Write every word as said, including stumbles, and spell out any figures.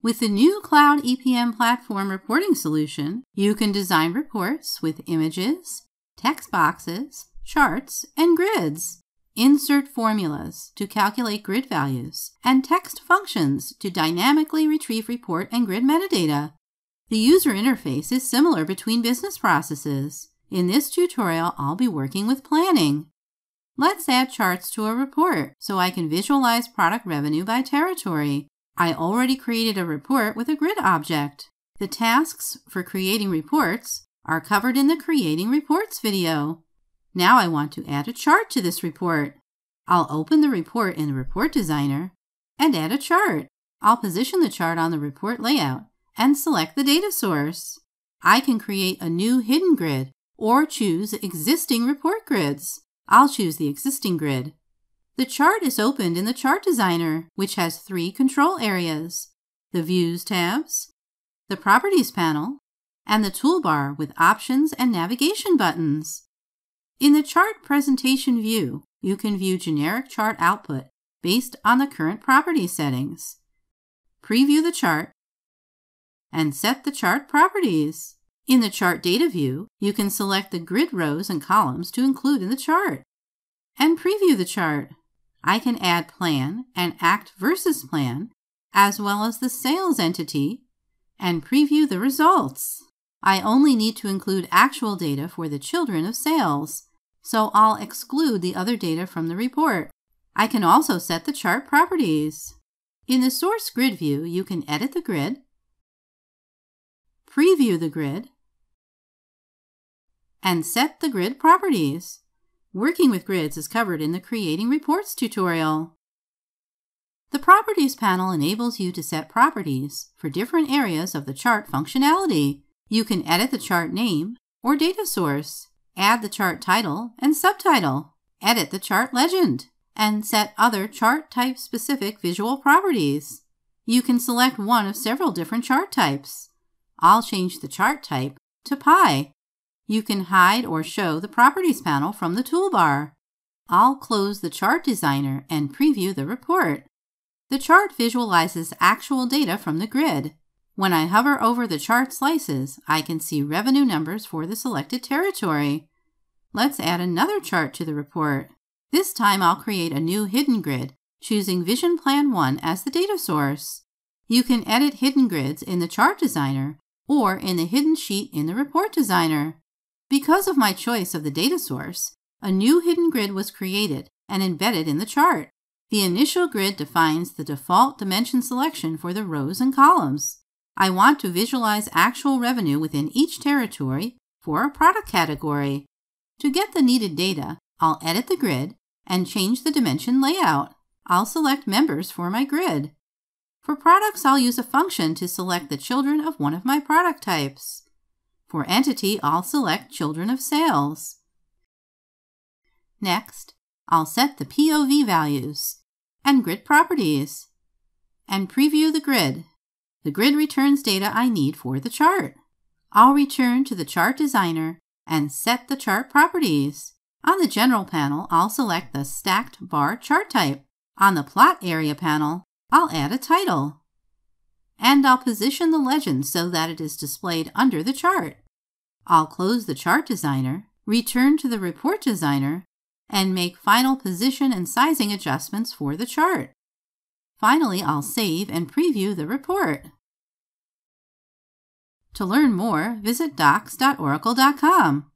With the new Cloud E P M platform reporting solution, you can design reports with images, text boxes, charts, and grids. Insert formulas to calculate grid values and text functions to dynamically retrieve report and grid metadata. The user interface is similar between business processes. In this tutorial, I'll be working with planning. Let's add charts to a report so I can visualize product revenue by territory. I already created a report with a grid object. The tasks for creating reports are covered in the Creating Reports video. Now I want to add a chart to this report. I'll open the report in the Report Designer and add a chart. I'll position the chart on the report layout and select the data source. I can create a new hidden grid or choose existing report grids. I'll choose the existing grid. The chart is opened in the Chart Designer, which has three control areas: the Views tabs, the Properties panel, and the toolbar with options and navigation buttons. In the Chart Presentation view, you can view generic chart output based on the current property settings. Preview the chart and set the chart properties. In the Chart Data view, you can select the grid rows and columns to include in the chart and preview the chart. I can add plan and act versus plan, as well as the sales entity, and preview the results. I only need to include actual data for the children of sales, so I'll exclude the other data from the report. I can also set the chart properties. In the Source Grid view, you can edit the grid, preview the grid, and set the grid properties. Working with grids is covered in the Creating Reports tutorial. The Properties panel enables you to set properties for different areas of the chart functionality. You can edit the chart name or data source, add the chart title and subtitle, edit the chart legend, and set other chart type specific visual properties. You can select one of several different chart types. I'll change the chart type to pie. You can hide or show the Properties panel from the toolbar. I'll close the Chart Designer and preview the report. The chart visualizes actual data from the grid. When I hover over the chart slices, I can see revenue numbers for the selected territory. Let's add another chart to the report. This time I'll create a new hidden grid, choosing Vision Plan one as the data source. You can edit hidden grids in the Chart Designer or in the hidden sheet in the Report Designer. Because of my choice of the data source, a new hidden grid was created and embedded in the chart. The initial grid defines the default dimension selection for the rows and columns. I want to visualize actual revenue within each territory for a product category. To get the needed data, I'll edit the grid and change the dimension layout. I'll select members for my grid. For products, I'll use a function to select the children of one of my product types. For entity, I'll select Children of Sales. Next, I'll set the P O V values and grid properties and preview the grid. The grid returns data I need for the chart. I'll return to the Chart Designer and set the chart properties. On the General panel, I'll select the Stacked Bar chart type. On the Plot Area panel, I'll add a title. And I'll position the legend so that it is displayed under the chart. I'll close the Chart Designer, return to the Report Designer, and make final position and sizing adjustments for the chart. Finally, I'll save and preview the report. To learn more, visit docs dot oracle dot com.